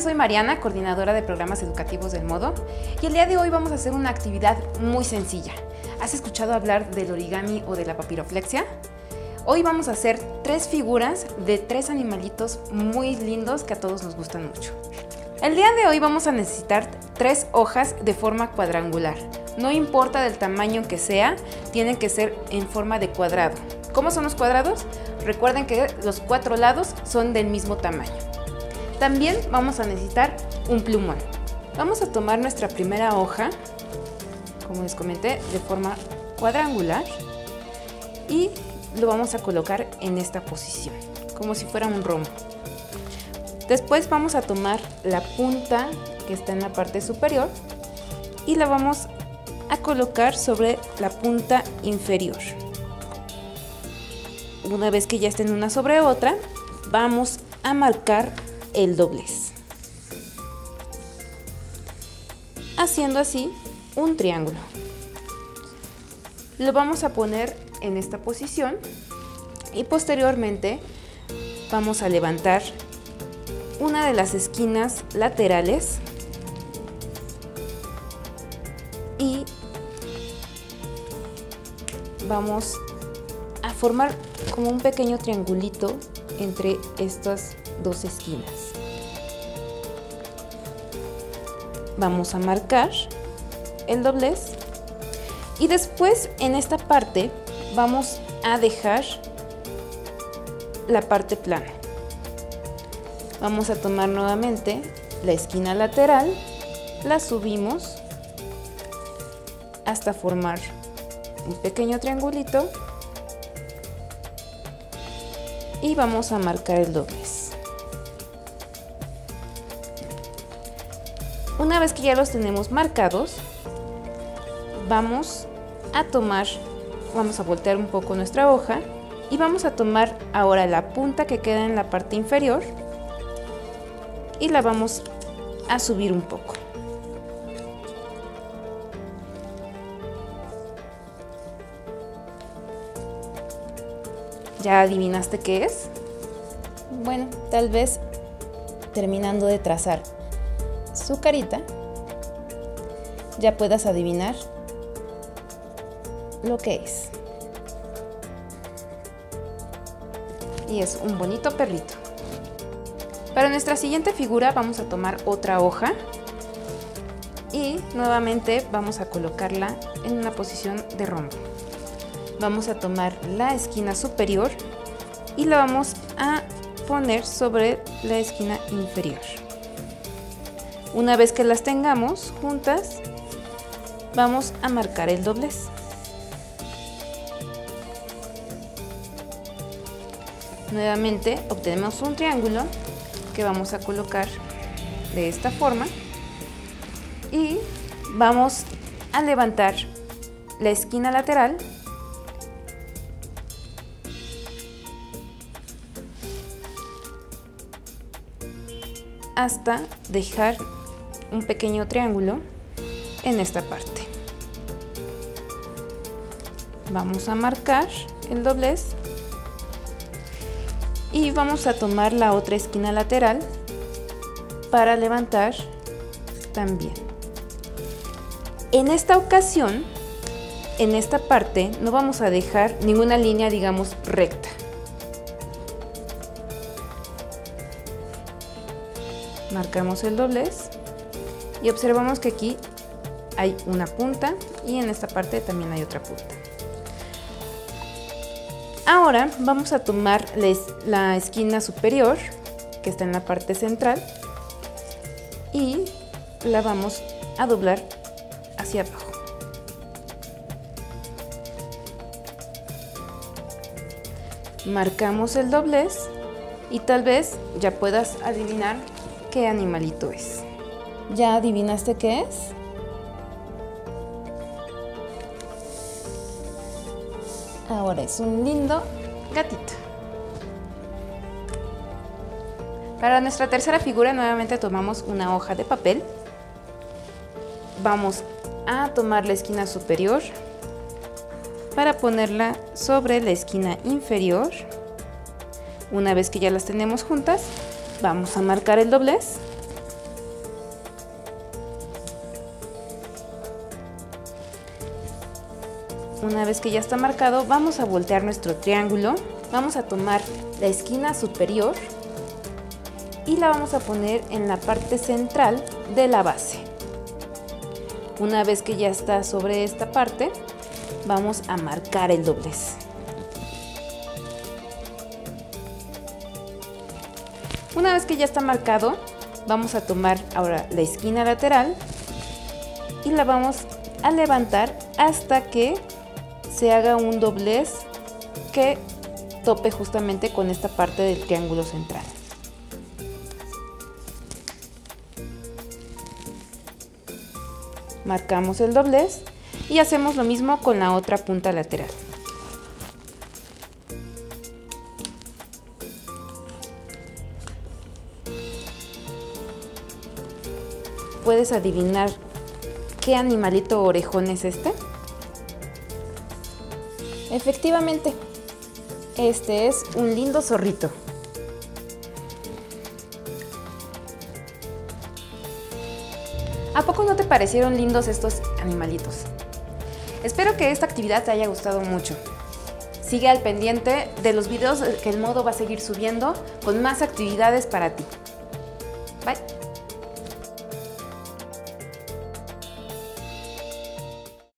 yo soy Mariana, coordinadora de programas educativos del Modo, y el día de hoy vamos a hacer una actividad muy sencilla. ¿Has escuchado hablar del origami o de la papiroflexia? Hoy vamos a hacer 3 figuras de 3 animalitos muy lindos que a todos nos gustan mucho. El día de hoy vamos a necesitar 3 hojas de forma cuadrangular. No importa del tamaño que sea, tienen que ser en forma de cuadrado. ¿Cómo son los cuadrados? Recuerden que los 4 lados son del mismo tamaño. También vamos a necesitar un plumón. Vamos a tomar nuestra primera hoja, como les comenté, de forma cuadrangular y lo vamos a colocar en esta posición, como si fuera un rombo. Después vamos a tomar la punta que está en la parte superior y la vamos a colocar sobre la punta inferior. Una vez que ya estén una sobre otra, vamos a marcar el doblez, haciendo así un triángulo. Lo vamos a poner en esta posición y posteriormente vamos a levantar una de las esquinas laterales y vamos a formar como un pequeño triangulito entre estas 2 esquinas. Vamos a marcar el doblez y después en esta parte vamos a dejar la parte plana. Vamos a tomar nuevamente la esquina lateral, la subimos hasta formar un pequeño triangulito y vamos a marcar el doblez. Una vez que ya los tenemos marcados, vamos a voltear un poco nuestra hoja y vamos a tomar ahora la punta que queda en la parte inferior y la vamos a subir un poco. ¿Ya adivinaste qué es? Bueno, tal vez terminando de trazar su carita, ya puedas adivinar lo que es. Y es un bonito perrito. Para nuestra siguiente figura vamos a tomar otra hoja y nuevamente vamos a colocarla en una posición de rombo. Vamos a tomar la esquina superior y la vamos a poner sobre la esquina inferior. Una vez que las tengamos juntas, vamos a marcar el doblez. Nuevamente obtenemos un triángulo que vamos a colocar de esta forma y vamos a levantar la esquina lateral hasta dejar un pequeño triángulo en esta parte. Vamos a marcar el doblez y vamos a tomar la otra esquina lateral para levantar también. En esta ocasión, en esta parte no vamos a dejar ninguna línea, digamos, recta. Marcamos el doblez y observamos que aquí hay una punta y en esta parte también hay otra punta. Ahora vamos a tomar la esquina superior que está en la parte central y la vamos a doblar hacia abajo. Marcamos el doblez y tal vez ya puedas adivinar qué animalito es. ¿Ya adivinaste qué es? Ahora es un lindo gatito. Para nuestra tercera figura nuevamente tomamos una hoja de papel. Vamos a tomar la esquina superior para ponerla sobre la esquina inferior. Una vez que ya las tenemos juntas, vamos a marcar el doblez Una vez que ya está marcado, vamos a voltear nuestro triángulo. Vamos a tomar la esquina superior y la vamos a poner en la parte central de la base. Una vez que ya está sobre esta parte, vamos a marcar el doblez. Una vez que ya está marcado, vamos a tomar ahora la esquina lateral y la vamos a levantar hasta que se haga un doblez que tope justamente con esta parte del triángulo central. Marcamos el doblez y hacemos lo mismo con la otra punta lateral. ¿Puedes adivinar qué animalito orejón es este? Efectivamente, este es un lindo zorrito. ¿A poco no te parecieron lindos estos animalitos? Espero que esta actividad te haya gustado mucho. Sigue al pendiente de los videos que el Modo va a seguir subiendo con más actividades para ti. Bye.